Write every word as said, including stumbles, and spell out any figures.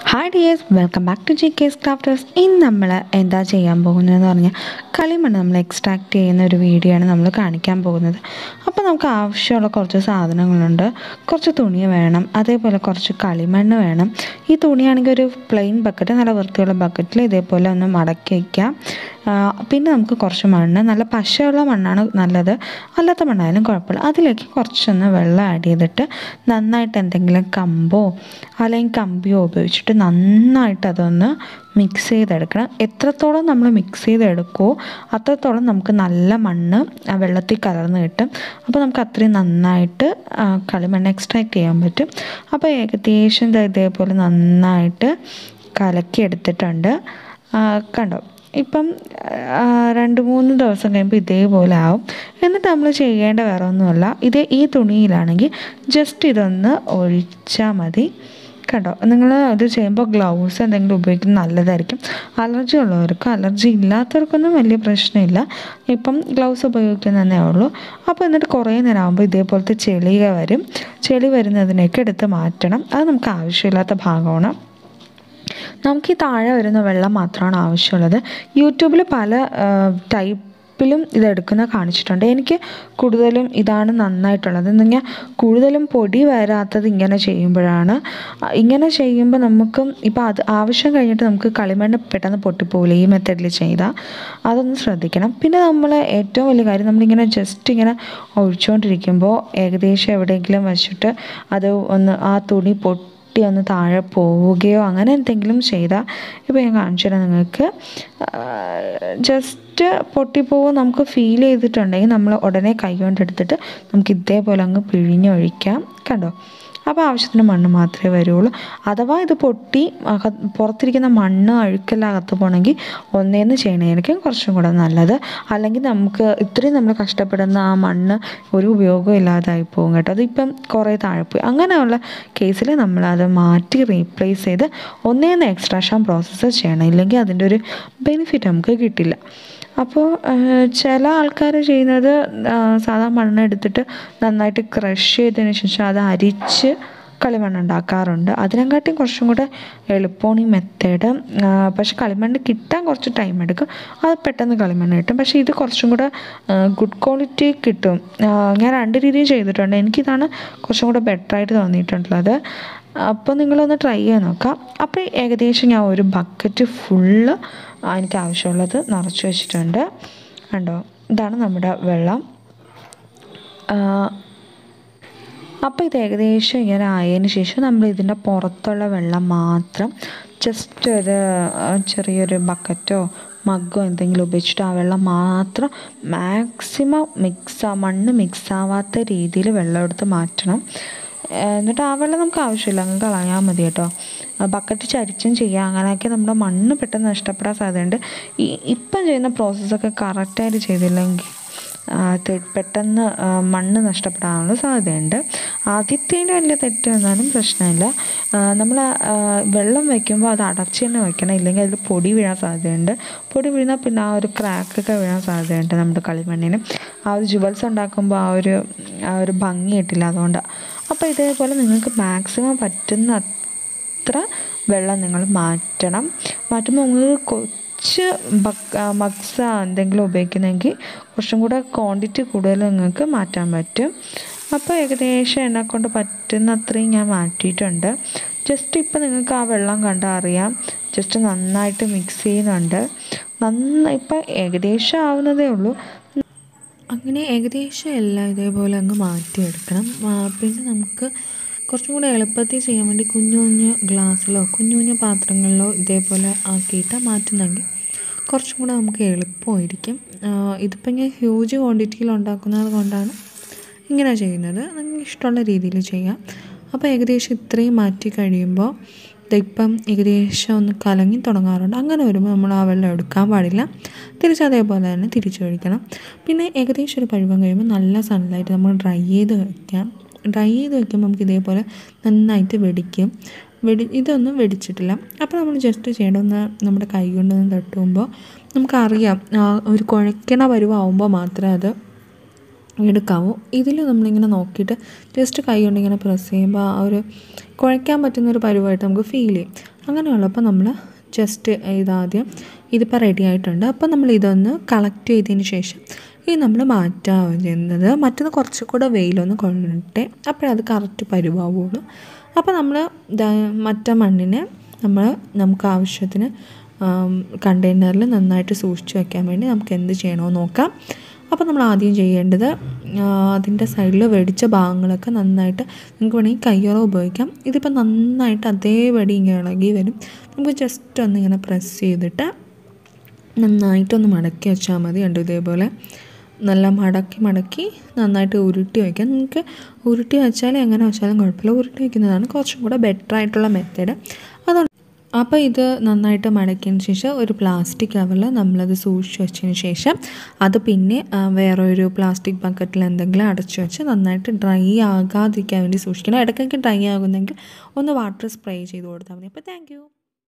Hi dears, welcome back to G K's Crafters. ഇന്ന് നമ്മൾ എന്താ ചെയ്യാൻ പോകുന്നതെന്ന് പറഞ്ഞാൽ കളിമണ്ണ് നമ്മൾ എക്സ്ട്രാക്ട് ചെയ്യുന്ന ഒരു വീഡിയോ ആണ് നമ്മൾ കാണിക്കാൻ പോകുന്നത്. അപ്പോൾ നമുക്ക് ആവശ്യമുള്ള കുറച്ച് സാധനങ്ങളുണ്ട്. കുറച്ച് തുണി വേണം, അതേപോലെ കുറച്ച് കളിമണ്ണ് വേണം. ഈ തുണിയാണെങ്കിൽ ഒരു പ്ലെയിൻ ബക്കറ്റ്, നല്ല വൃത്തിയുള്ള ബക്കറ്റിൽ ഇതേപോലെ ഒന്ന് മടക്കി വയ്ക്കാം. പിന്നെ നമുക്ക് കുറച്ച് മണ്ണ്, നല്ല പശയുള്ള മണ്ണാണ് നല്ലത്, അല്ലാത്ത മണ്ണായാലും കുഴപ്പമില്ല. അതിലേക്ക് കുറച്ചൊന്ന് വെള്ളം ആഡ് ചെയ്തിട്ട് നന്നായിട്ട് എന്തെങ്കിലും കമ്പോ അല്ലെങ്കിൽ കമ്പിയോ ഉപയോഗിച്ചിട്ട് നന്നായിട്ട് അതൊന്ന് മിക്സ് ചെയ്തെടുക്കണം. എത്രത്തോളം നമ്മൾ മിക്സ് ചെയ്തെടുക്കുമോ അത്രത്തോളം നമുക്ക് നല്ല മണ്ണ് ആ വെള്ളത്തിൽ കലർന്ന് കിട്ടും. അപ്പോൾ നമുക്ക് അത്രയും നന്നായിട്ട് കളിമണ്ണ് എക്സ്ട്രാക്ട് ചെയ്യാൻ പറ്റും. അപ്പോൾ ഏകദേശം ഇതേപോലെ നന്നായിട്ട് കലക്കി എടുത്തിട്ടുണ്ട്. കണ്ടോ, ഇപ്പം രണ്ട് മൂന്ന് ദിവസം കഴിയുമ്പോൾ ഇതേപോലെ ആവും. എന്നിട്ട് നമ്മൾ ചെയ്യേണ്ട വേറെ ഒന്നുമല്ല, ഇതേ ഈ തുണിയിലാണെങ്കിൽ ജസ്റ്റ് ഇതൊന്ന് ഒഴിച്ചാൽ മതി. കണ്ടോ, നിങ്ങൾ ഇത് ചെയ്യുമ്പോൾ ഗ്ലൗസ് എന്തെങ്കിലും ഉപയോഗിക്കുന്നത് നല്ലതായിരിക്കും. അലർജി ഉള്ളവർക്ക്, അലർജി ഇല്ലാത്തവർക്കൊന്നും വലിയ പ്രശ്നമില്ല, ഇപ്പം ഗ്ലൗസ് ഉപയോഗിക്കുന്നതേ ഉള്ളൂ. അപ്പോൾ എന്നിട്ട് കുറേ നേരം ആകുമ്പോൾ ഇതേപോലത്തെ ചെളിക വരും. ചെളി വരുന്നതിനൊക്കെ എടുത്ത് മാറ്റണം. അത് നമുക്ക് ആവശ്യമില്ലാത്ത ഭാഗമാണ്. നമുക്ക് ഈ താഴെ വരുന്ന വെള്ളം മാത്രമാണ് ആവശ്യമുള്ളത്. യൂട്യൂബിൽ പല ടൈപ്പിലും ഇതെടുക്കുന്ന കാണിച്ചിട്ടുണ്ട്. എനിക്ക് കൂടുതലും ഇതാണ് നന്നായിട്ടുള്ളത്. എന്നുവെച്ചാൽ കൂടുതലും പൊടി വരാത്തത് ഇങ്ങനെ ചെയ്യുമ്പോഴാണ്. ഇങ്ങനെ ചെയ്യുമ്പോൾ നമുക്ക് ഇപ്പോൾ അത് ആവശ്യം കഴിഞ്ഞിട്ട് നമുക്ക് കളിമണ്ണ് പെട്ടെന്ന് പൊട്ടിപ്പോകില്ല ഈ മെത്തേഡിൽ ചെയ്താൽ. അതൊന്ന് ശ്രദ്ധിക്കണം. പിന്നെ നമ്മൾ ഏറ്റവും വലിയ കാര്യം, നമ്മളിങ്ങനെ ജസ്റ്റ് ഇങ്ങനെ ഒഴിച്ചുകൊണ്ടിരിക്കുമ്പോൾ ഏകദേശം എവിടെയെങ്കിലും വെച്ചിട്ട് അത് ഒന്ന് ആ തുണി പൊട്ടി ഒന്ന് താഴെ പോവുകയോ അങ്ങനെ എന്തെങ്കിലും ചെയ്താൽ, ഇപ്പോൾ ഞാൻ കാണിച്ചു തരാം നിങ്ങൾക്ക്, ജസ്റ്റ് പൊട്ടിപ്പോവുക നമുക്ക് ഫീൽ ചെയ്തിട്ടുണ്ടെങ്കിൽ നമ്മൾ ഉടനെ കൈ കൊണ്ടെടുത്തിട്ട് നമുക്ക് ഇതേപോലെ അങ്ങ് പിഴിഞ്ഞൊഴിക്കാം. കണ്ടോ, അപ്പോൾ ആവശ്യത്തിന് മണ്ണ് മാത്രമേ വരുള്ളൂ. അഥവാ ഇത് പൊട്ടി പുറത്തിരിക്കുന്ന മണ്ണ് അഴുക്കെല്ലാം അകത്ത് പോകണമെങ്കിൽ ഒന്നേന്ന് ചെയ്യണമായിരിക്കും കുറച്ചും കൂടെ നല്ലത്. അല്ലെങ്കിൽ നമുക്ക് ഇത്രയും നമ്മൾ കഷ്ടപ്പെടുന്ന ആ മണ്ണ് ഒരു ഉപയോഗവും ഇല്ലാതായി പോകും കേട്ടോ. അതിപ്പം കുറേ താഴെ പോയി. അങ്ങനെയുള്ള കേസിൽ നമ്മളത് മാറ്റി റീപ്ലേസ് ചെയ്ത് ഒന്നേന്ന് എക്സ്ട്രാക്ഷൻ പ്രോസസ്സ് ചെയ്യണം. ഇല്ലെങ്കിൽ അതിൻ്റെ ഒരു ബെനിഫിറ്റ് നമുക്ക് കിട്ടില്ല. അപ്പോൾ ചില ആൾക്കാർ ചെയ്യുന്നത് സാധാ മണ്ണ് എടുത്തിട്ട് നന്നായിട്ട് ക്രഷ് ചെയ്തതിന് ശേഷം അത് അരിച്ച് കളിമണ്ണ് ഉണ്ടാക്കാറുണ്ട്. അതിനെക്കാട്ടിയും കുറച്ചും കൂടെ എളുപ്പമാണ് ഈ മെത്തേഡ്. പക്ഷെ കളിമണ്ണ് കിട്ടാൻ കുറച്ച് ടൈം എടുക്കും. അത് പെട്ടെന്ന് കളിമണ്ണ് കിട്ടും. പക്ഷേ ഇത് കുറച്ചും കൂടെ ഗുഡ് ക്വാളിറ്റി കിട്ടും. ഞാൻ രണ്ട് രീതിയിൽ ചെയ്തിട്ടുണ്ട്. എനിക്കിതാണ് കുറച്ചും കൂടെ ബെറ്ററായിട്ട് തോന്നിയിട്ടുള്ളത്. അപ്പോൾ നിങ്ങളൊന്ന് ട്രൈ ചെയ്ത് നോക്കാം. അപ്പോൾ ഏകദേശം ഞാൻ ഒരു ബക്കറ്റ് ഫുള്ള് എനിക്ക് ആവശ്യമുള്ളത് നിറച്ച് വെച്ചിട്ടുണ്ട്. കണ്ടോ, ഇതാണ് നമ്മുടെ വെള്ളം. അപ്പോൾ ഇത് ഏകദേശം ഇങ്ങനെ ആയതിന് ശേഷം നമ്മൾ ഇതിൻ്റെ പുറത്തുള്ള വെള്ളം മാത്രം ജസ്റ്റ് ഒരു ചെറിയൊരു ബക്കറ്റോ മഗ്ഗോ എന്തെങ്കിലും ഉപയോഗിച്ചിട്ട് ആ വെള്ളം മാത്രം മാക്സിമം മിക്സ് മണ്ണ് മിക്സ് ആവാത്ത രീതിയിൽ വെള്ളം എടുത്ത് മാറ്റണം. എന്നിട്ട് ആ വെള്ളം നമുക്ക് ആവശ്യമില്ല, അങ്ങ് കളയാൻ മതി കേട്ടോ. ബക്കറ്റ് ചരിച്ചും ചെയ്യാം. അങ്ങനെയൊക്കെ നമ്മുടെ മണ്ണ് പെട്ടെന്ന് നഷ്ടപ്പെടാൻ സാധ്യതയുണ്ട്. ഈ ഇപ്പം ചെയ്യുന്ന പ്രോസസ്സൊക്കെ കറക്റ്റായിട്ട് ചെയ്തില്ലെങ്കിൽ പെട്ടെന്ന് മണ്ണ് നഷ്ടപ്പെടാനുള്ള സാധ്യതയുണ്ട്. ആദ്യത്തേന് വലിയ തെറ്റ് വന്നാലും പ്രശ്നമില്ല. നമ്മൾ വെള്ളം വയ്ക്കുമ്പോൾ അത് അടച്ച് തന്നെ വയ്ക്കണം, ഇല്ലെങ്കിൽ അതിൽ പൊടി വീഴാൻ സാധ്യതയുണ്ട്. പൊടി വീഴുന്നാൽ പിന്നെ ആ ഒരു ക്രാക്കൊക്കെ വീഴാൻ സാധ്യതയുണ്ട് നമ്മുടെ കളിമണ്ണിന്. ആ ഒരു ജുവൽസ് ഉണ്ടാക്കുമ്പോൾ ആ ഒരു ആ ഒരു ഭംഗി കിട്ടില്ല, അതുകൊണ്ട്. അപ്പോൾ ഇതേപോലെ നിങ്ങൾക്ക് മാക്സിമം പറ്റുന്ന അത്ര വെള്ളം നിങ്ങൾ മാറ്റണം. മാറ്റുമ്പോൾ നിങ്ങൾക്ക് കുറച്ച് ബക്ക മഗ്സ എന്തെങ്കിലും ഉപയോഗിക്കുന്നെങ്കിൽ കുറച്ചും കൂടെ ക്വാണ്ടിറ്റി കൂടുതൽ നിങ്ങൾക്ക് മാറ്റാൻ പറ്റും. അപ്പോൾ ഏകദേശം എന്നെക്കൊണ്ട് പറ്റുന്ന അത്രയും ഞാൻ മാറ്റിയിട്ടുണ്ട്. ജസ്റ്റ് ഇപ്പോൾ നിങ്ങൾക്ക് ആ വെള്ളം കണ്ടാൽ അറിയാം, ജസ്റ്റ് നന്നായിട്ട് മിക്സ് ചെയ്യുന്നുണ്ട്. നന്നായി ഇപ്പം ഏകദേശം ആവുന്നതേ ഉള്ളൂ. അങ്ങനെ ഏകദേശം എല്ലാം ഇതേപോലെ അങ്ങ് മാറ്റിയെടുക്കണം. പിന്നെ നമുക്ക് കുറച്ചും കൂടെ എളുപ്പത്തിൽ ചെയ്യാൻ വേണ്ടി കുഞ്ഞു കുഞ്ഞു ഗ്ലാസ്സിലോ കുഞ്ഞു കുഞ്ഞു പാത്രങ്ങളിലോ ഇതേപോലെ ആക്കിയിട്ട് മാറ്റുന്നെങ്കിൽ കുറച്ചും കൂടെ നമുക്ക് എളുപ്പമായിരിക്കും. ഇതിപ്പോൾ ഞാൻ ഹ്യൂജ് ക്വാണ്ടിറ്റിയിൽ ഉണ്ടാക്കുന്നത് കൊണ്ടാണ് ഇങ്ങനെ ചെയ്യുന്നത്. നിങ്ങൾക്ക് ഇഷ്ടമുള്ള രീതിയിൽ ചെയ്യാം. അപ്പോൾ ഏകദേശം ഇത്രയും മാറ്റി കഴിയുമ്പോൾ ഇതിപ്പം ഏകദേശം ഒന്ന് കലങ്ങി തുടങ്ങാറുണ്ട്. അങ്ങനെ വരുമ്പോൾ നമ്മൾ ആ വെള്ളം എടുക്കാൻ പാടില്ല, തിരിച്ച് അതേപോലെ തന്നെ തിരിച്ചൊഴിക്കണം. പിന്നെ ഏകദേശം ഒരു പരുവം കഴിയുമ്പോൾ നല്ല സൺലൈറ്റ് നമ്മൾ ഡ്രൈ ചെയ്ത് വയ്ക്കാം. ഡ്രൈ ചെയ്ത് വയ്ക്കുമ്പോൾ നമുക്ക് ഇതേപോലെ നന്നായിട്ട് വെടിക്കും. വെടി ഇതൊന്നും വെടിച്ചിട്ടില്ല. അപ്പോൾ നമ്മൾ ജസ്റ്റ് ചെയ്യണമെന്ന് നമ്മുടെ കൈ കൊണ്ടൊന്ന് തട്ടുമ്പോൾ നമുക്കറിയാം ഒരു കുഴയ്ക്കണ പരുവാകുമ്പോൾ മാത്രമേ അത് എടുക്കാവൂ. ഇതിൽ നമ്മളിങ്ങനെ നോക്കിയിട്ട് ജസ്റ്റ് കൈ കൊണ്ട് ഇങ്ങനെ പ്രസ് ചെയ്യുമ്പോൾ ആ ഒരു കുഴയ്ക്കാൻ പറ്റുന്നൊരു പരുവമായിട്ട് നമുക്ക് ഫീൽ ചെയ്യും. അങ്ങനെയുള്ളപ്പോൾ നമ്മൾ ജസ്റ്റ് ഇതാദ്യം ഇതിപ്പോൾ റെഡി ആയിട്ടുണ്ട്. അപ്പോൾ നമ്മൾ ഇതൊന്ന് കളക്ട് ചെയ്തതിന് ശേഷം ഇത് നമ്മൾ മാറ്റാവുക ചെയ്യുന്നത്. മറ്റൊന്ന് കുറച്ചുകൂടെ വെയിലൊന്ന് കൊള്ളട്ടെ, അപ്പോഴത് കറക്റ്റ് പരുവാവുള്ളൂ. അപ്പോൾ നമ്മൾ മറ്റേ മണ്ണിനെ നമ്മൾ നമുക്ക് ആവശ്യത്തിന് കണ്ടെയ്നറിൽ നന്നായിട്ട് സൂക്ഷിച്ച് വയ്ക്കാൻ വേണ്ടി നമുക്ക് എന്ത് ചെയ്യണമെന്ന് നോക്കാം. അപ്പോൾ നമ്മൾ ആദ്യം ചെയ്യേണ്ടത് അതിൻ്റെ സൈഡിൽ വെടിച്ച ഭാഗങ്ങളൊക്കെ നന്നായിട്ട് നിങ്ങൾക്ക് വേണമെങ്കിൽ കയ്യോറ ഉപയോഗിക്കാം. ഇതിപ്പോൾ നന്നായിട്ട് അതേപടി ഇങ്ങനെ ഇളകി വരും. നമുക്ക് ജസ്റ്റ് ഒന്ന് ഇങ്ങനെ പ്രസ് ചെയ്തിട്ട് നന്നായിട്ടൊന്ന് മടക്കി വെച്ചാൽ മതി. ഉണ്ട് ഇതേപോലെ നല്ല മടക്കി മടക്കി നന്നായിട്ട് ഉരുട്ടി വയ്ക്കാം. നിങ്ങൾക്ക് ഉരുട്ടി വെച്ചാൽ എങ്ങനെ വെച്ചാലും കുഴപ്പമില്ല, ഉരുട്ടി വയ്ക്കുന്നതാണ് കുറച്ചും കൂടെ ബെറ്റർ ആയിട്ടുള്ള മെത്തേഡ്. അതുകൊണ്ട് അപ്പോൾ ഇത് നന്നായിട്ട് മടക്കിയതിന് ശേഷം ഒരു പ്ലാസ്റ്റിക് കവറിൽ നമ്മളത് സൂക്ഷിച്ച് വെച്ചതിന് ശേഷം അത് പിന്നെ വേറെ ഒരു പ്ലാസ്റ്റിക് ബക്കറ്റിൽ എന്തെങ്കിലും അടച്ചു വെച്ച് നന്നായിട്ട് ഡ്രൈ ആകാതിരിക്കാൻ വേണ്ടി സൂക്ഷിക്കണം. ഇടയ്ക്കൊക്കെ ഡ്രൈ ആകുന്നെങ്കിൽ ഒന്ന് വാട്ടർ സ്പ്രേ ചെയ്ത് കൊടുത്താൽ മതി. അപ്പോൾ താങ്ക് യു.